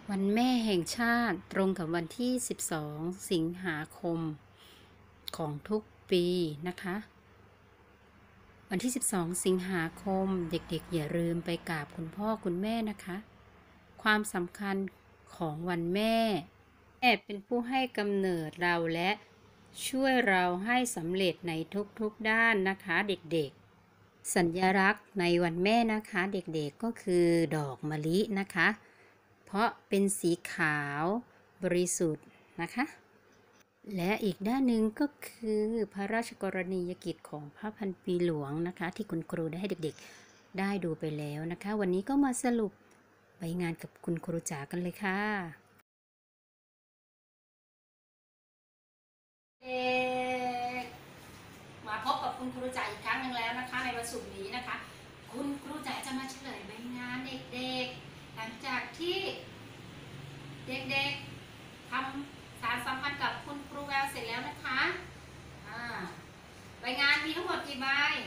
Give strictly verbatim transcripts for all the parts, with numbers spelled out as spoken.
วันแม่แห่งชาติตรงกับวันที่สิบสองสิงหาคมของทุกปีนะคะวันที่สิบสองสิงหาคมเด็กๆอย่าลืมไปกราบคุณพ่อคุณแม่นะคะความสำคัญของวันแม่แม่เป็นผู้ให้กำเนิดเราและช่วยเราให้สำเร็จในทุกๆด้านนะคะเด็กๆสัญลักษณ์ในวันแม่นะคะเด็กๆก็คือดอกมะลินะคะเพราะเป็นสีขาวบริสุทธิ์นะคะและอีกด้านหนึ่งก็คือพระราชกรณียกิจของพระพันปีหลวงนะคะที่คุณครูได้ให้เด็กๆได้ดูไปแล้วนะคะวันนี้ก็มาสรุปใบงานกับคุณครูจ๋ากันเลยค่ะเด็กมาพบกับคุณครูจ๋าอีกครั้งหนึ่งแล้วนะคะในวันศุกร์นี้นะคะคุณครูจ๋าจะมาเฉลยใบงานเด็กๆหลังจากที่เด็กๆทำสารสัมพันธ์กับคุณครูแววเสร็จแล้วนะคะใบงานมีทั้งหมดกี่ใบ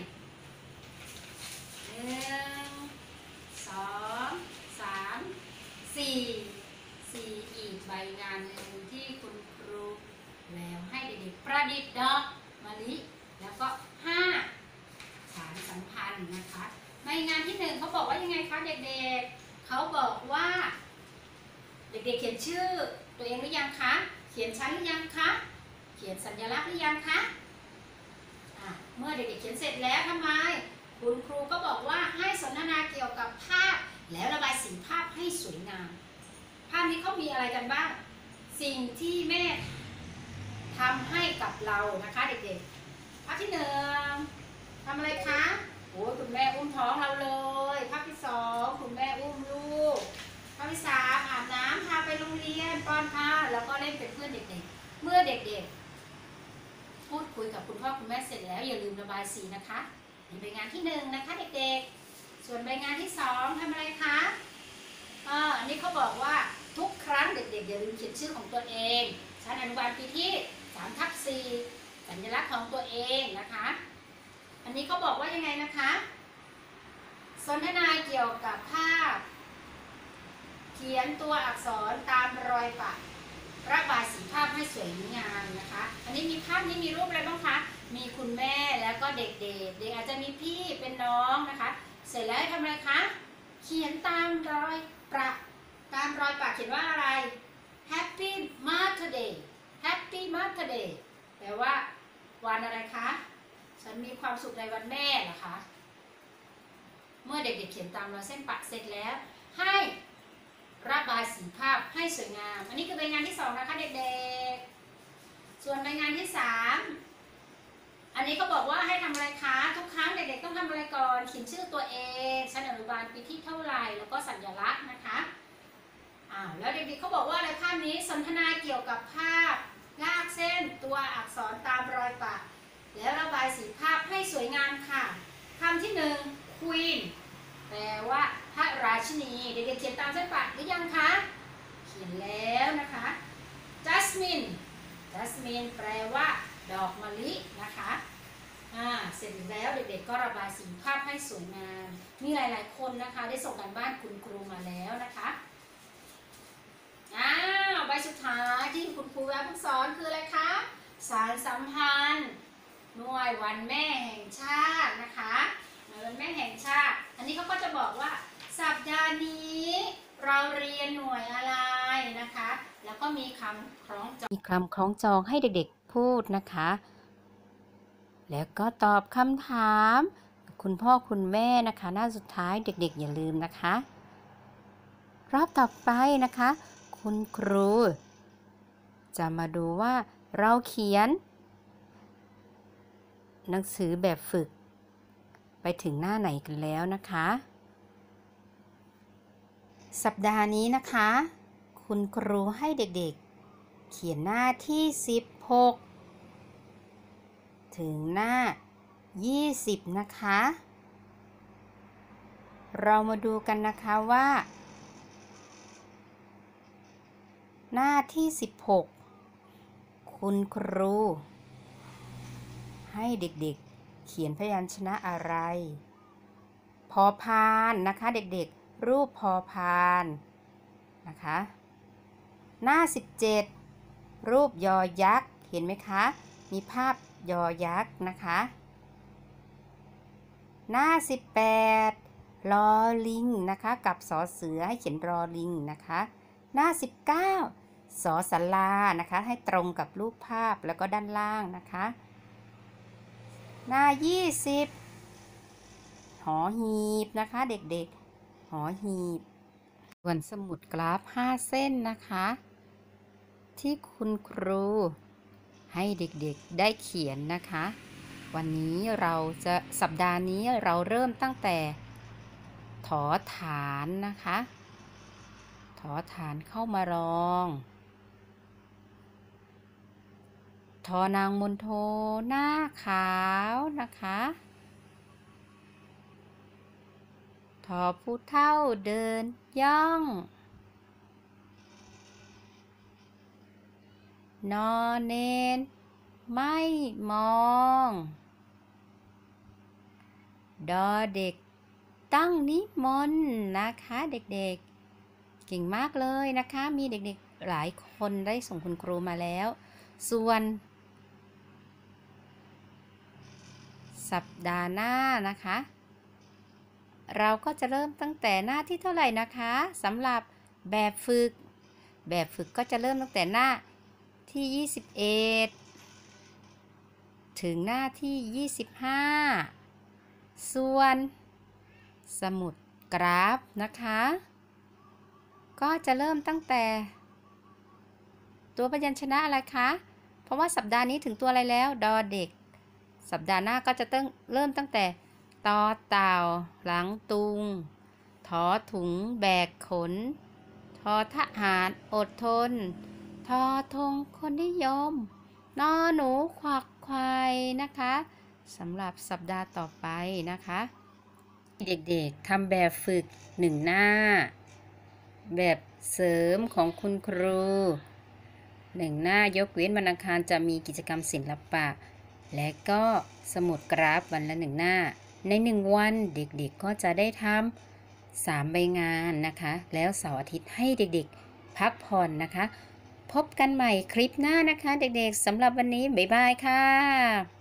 หนึ่งสองสามสี่สี่อีกใบงานหนึ่งที่คุณครูแล้วให้เด็กๆประดิษฐ์ดอกมะลิแล้วก็ห้าสารสัมพันธ์นะคะใบงานที่หนึ่งเขาบอกว่ายังไงคะเด็กๆเขาบอกว่าเด็กๆเขียนชื่อตัวเองหรือยังคะเขียนชั้นหรือยังคะเขียนสัญลักษณ์หรือยังคะเมื่อเด็กๆเขียนเสร็จแล้วทำไมคุณครูก็บอกว่าให้สนทนาเกี่ยวกับภาพแล้วระบายสีภาพให้สวยงามภาพนี้เขามีอะไรกันบ้างสิ่งที่แม่ทำให้กับเรานะคะเด็กๆภาพที่หนึ่งทำอะไรคะโอ้คุณแม่อุ้มท้องเราเลยภาพที่สองคุณแม่อุ้มลูกภาพที่สามอาบน้ำพาไปโรงเรียนป้อนข้าวแล้วก็เล่นเป็นเพื่อนเด็กๆเมื่อเด็กๆพูดคุยกับคุณพ่อคุณแม่เสร็จแล้วอย่าลืมระบายสีนะคะนี่ใบงานที่หนึ่งนะคะเด็กๆส่วนใบงานที่สองทำอะไรคะอ่าอันนี้เขาบอกว่าทุกครั้งเด็กๆอย่าลืมเขียนชื่อของตัวเองชั้นอนุบาลปีที่สามทับสี่สัญลักษณ์ของตัวเองนะคะอันนี้เขาบอกว่ายังไงนะคะสนทนาเกี่ยวกับภาพเขียนตัวอักษรตามรอยปะระบายสีภาพให้สวยงามนะคะอันนี้มีภาพนี้มีรูปอะไรบ้างคะมีคุณแม่แล้วก็เด็กๆ เด็กอาจจะมีพี่เป็นน้องนะคะเสร็จแล้วทำอะไรคะเขียนตามรอยประตามรอยปะเขียนว่าอะไร Happy Mother Day Happy Mother Day แปลว่าวันอะไรคะฉันมีความสุขในวันแม่เหรอคะเมื่อเด็กๆเขียนตามรอยเส้นปะเสร็จแล้วให้ระบายสีภาพให้สวยงามอันนี้คือใบงานที่สองนะคะเด็กๆส่วนใบงานที่สามอันนี้เขาบอกว่าให้ทำอะไรคะทุกครั้งเด็กๆต้องทำอะไรก่อนเขียนชื่อตัวเองชั้นอนุบาลปีที่เท่าไหร่แล้วก็สัญลักษณ์นะคะอ้าวแล้วเด็กๆเขาบอกว่าอะไรภาพนี้สนทนาเกี่ยวกับภาพลากเส้นตัวอักษรตามรอยปะแล้วระบายสีภาพให้สวยงามค่ะคำที่หนึ่ง Queen แปลว่าพระราชินีเด็กๆเขียนตามเส้นปะหรือยังคะเขียนแล้วนะคะ Jasmine Jasmine แปลว่าดอกมะลินะคะอ่าเสร็จแล้วเด็กๆก็ระบายสีภาพให้สวยงามมีหลายๆคนนะคะได้ส่งการบ้านคุณครูมาแล้วนะคะอ้าวใบสุดท้ายที่คุณครูแววสอนคืออะไรคะสารสัมพันธ์หน่วยวันแม่แห่งชาตินะคะหน่วยวันแม่แห่งชาติอันนี้เขาก็จะบอกว่าสัปดาห์นี้เราเรียนหน่วยอะไรนะคะแล้วก็มีคำคล้องจองมีคำคล้องจองให้เด็กๆพูดนะคะแล้วก็ตอบคำถามคุณพ่อคุณแม่นะคะหน้าสุดท้ายเด็กๆอย่าลืมนะคะรอบต่อไปนะคะคุณครูจะมาดูว่าเราเขียนหนังสือแบบฝึกไปถึงหน้าไหนกันแล้วนะคะสัปดาห์นี้นะคะคุณครูให้เด็กๆเขียนหน้าที่สิบหกถึงหน้ายี่สิบนะคะเรามาดูกันนะคะว่าหน้าที่สิบหกคุณครูให้เด็กๆเขียนพยัญชนะอะไรพอพานนะคะเด็กๆรูปพอพานนะคะหน้าสิบเจ็ดรูปยอยักษ์เห็นไหมคะมีภาพยอยักษ์นะคะหน้าสิบแปดลอลิงนะคะกับสอเสือให้เขียนรอลิงนะคะหน้าสิบเก้าสอศาลานะคะให้ตรงกับรูปภาพแล้วก็ด้านล่างนะคะหน้ายี่สิบหอหีบนะคะเด็กๆหอหีบส่วนสมุดกราฟห้าเส้นนะคะที่คุณครูให้เด็กๆได้เขียนนะคะวันนี้เราจะสัปดาห์นี้เราเริ่มตั้งแต่ถอฐานนะคะถอฐานเข้ามารองทอนางมนโทหน้าขาวนะคะทอผู้เฒ่าเดินย่องนอเนนไม่มองดอเด็กตั้งนิมนต์นะคะเด็กๆเก่งมากเลยนะคะมีเด็กๆหลายคนได้ส่งคุณครูมาแล้วส่วนสัปดาห์หน้านะคะเราก็จะเริ่มตั้งแต่หน้าที่เท่าไหร่นะคะสำหรับแบบฝึกแบบฝึกก็จะเริ่มตั้งแต่หน้าที่ยี่สิบเอ็ดถึงหน้าที่ยี่สิบห้าส่วนสมุดกราฟนะคะก็จะเริ่มตั้งแต่ตัวพยัญชนะอะไรคะเพราะว่าสัปดาห์นี้ถึงตัวอะไรแล้วดอเด็กสัปดาห์หน้าก็จะต้องเริ่มตั้งแต่ตอเต่าหลังตุงถอถุงแบกขนทอทหารอดทนทอธงคนนิยมนอหนูขวักไขว่นะคะสำหรับสัปดาห์ต่อไปนะคะเด็กๆทำแบบฝึกหนึ่งหน้าแบบเสริมของคุณครูหนึ่งหน้ายกเว้นวันอังคารจะมีกิจกรรมศิลปะและก็สมุดกราฟวันละหนึ่งหน้าในหนึ่งวันเด็กๆก็จะได้ทำสามใบงานนะคะแล้วเสาร์อาทิตย์ให้เด็กๆพักผ่อนนะคะพบกันใหม่คลิปหน้านะคะเด็กๆสำหรับวันนี้บ๊ายบายค่ะ